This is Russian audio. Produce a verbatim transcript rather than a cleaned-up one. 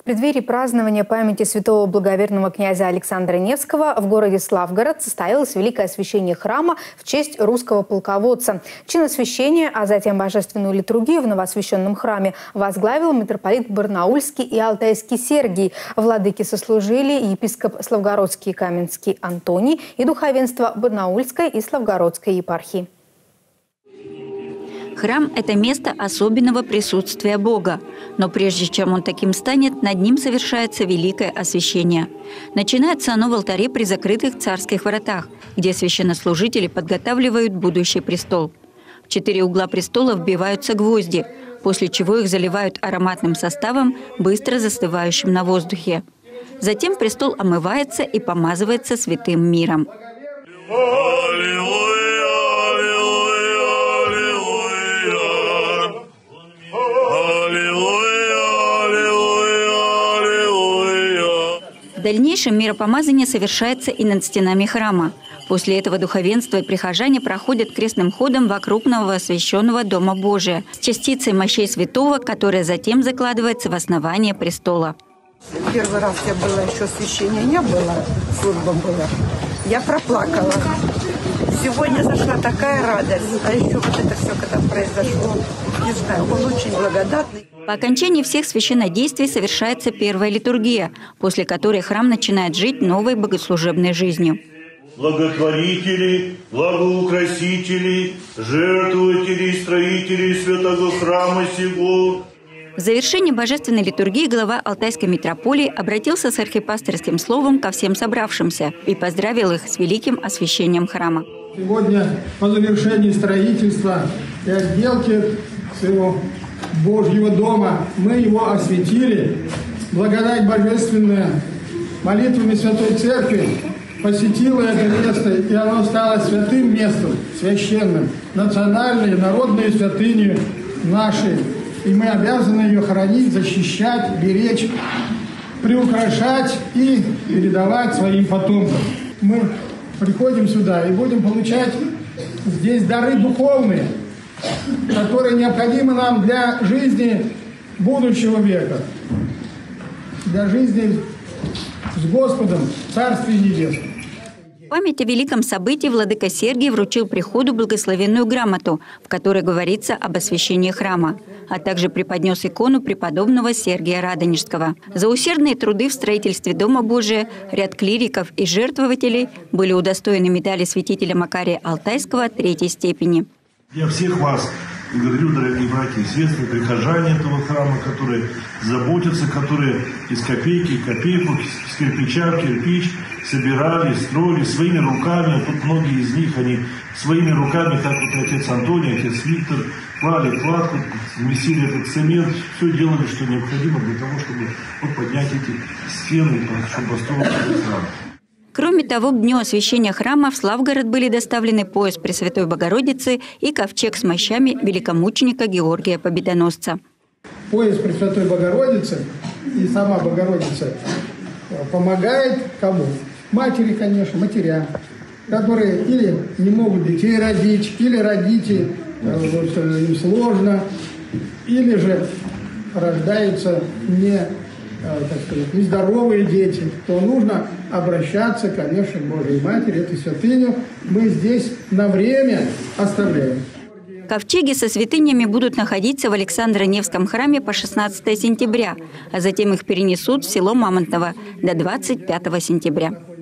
преддверии празднования памяти святого благоверного князя Александра Невского в городе Славгород состоялось великое освящение храма в честь русского полководца. Чин освящения, а затем божественную литургию в новоосвященном храме возглавил митрополит Барнаульский и Алтайский Сергий. Владыки сослужили епископ Славгородский и Каменский Антоний и духовенство Барнаульской и Славгородской епархии. Храм – это место особенного присутствия Бога. Но прежде чем он таким станет, над ним совершается великое освящение. Начинается оно в алтаре при закрытых царских воротах, где священнослужители подготавливают будущий престол. В четыре угла престола вбиваются гвозди, после чего их заливают ароматным составом, быстро застывающим на воздухе. Затем престол омывается и помазывается святым миром. В дальнейшем миропомазание совершается и над стенами храма. После этого духовенство и прихожане проходят крестным ходом вокруг новоосвященного Дома Божия с частицей мощей святого, которая затем закладывается в основание престола. Первый раз я была, еще освящения не было, служба была. Я проплакала. Сегодня зашла такая радость. А еще вот это все, когда произошло, не знаю, он очень благодатный. По окончании всех священнодействий совершается первая литургия, после которой храм начинает жить новой богослужебной жизнью. Благотворители, благоукрасители, жертвователи, строители святого храма сего. В завершении божественной литургии глава Алтайской митрополии обратился с архипасторским словом ко всем собравшимся и поздравил их с великим освящением храма. Сегодня по завершении строительства и отделки своего Божьего дома мы его осветили. Благодать божественная молитвами Святой Церкви посетила это место, и оно стало святым местом, священным, национальной, народной святыней нашей. И мы обязаны ее хранить, защищать, беречь, приукрашать и передавать своим потомкам. Мы приходим сюда и будем получать здесь дары духовные, которые необходимы нам для жизни будущего века, для жизни с Господом в Царстве Небесном. В память о великом событии владыка Сергий вручил приходу благословенную грамоту, в которой говорится об освящении храма, а также преподнес икону преподобного Сергия Радонежского. За усердные труды в строительстве Дома Божия ряд клириков и жертвователей были удостоены медали святителя Макария Алтайского третьей степени. Я всех вас благодарю, дорогие братья и сестры, прихожане этого храма, которые заботятся, которые из копейки в копейку, с кирпича в кирпич собирали, строили своими руками. Тут многие из них, они своими руками, как вот отец Антоний, отец Виктор, клали кладку, вместили этот цемент, все делали, что необходимо для того, чтобы вот, поднять эти стены, чтобы построить этот храм. Кроме того, к дню освящения храма в Славгород были доставлены пояс Пресвятой Богородицы и ковчег с мощами великомученика Георгия Победоносца. Пояс Пресвятой Богородицы и сама Богородица помогает кому? Матери, конечно, матерям, которые или не могут детей родить, или родить им сложно, или же рождаются не, так сказать, нездоровые дети, то нужно обращаться, конечно, к Божьей Матери, этой святыню мы здесь на время оставляем. Ковчеги со святынями будут находиться в Александро-Невском храме по шестнадцатое сентября, а затем их перенесут в село Мамонтово до двадцать пятого сентября.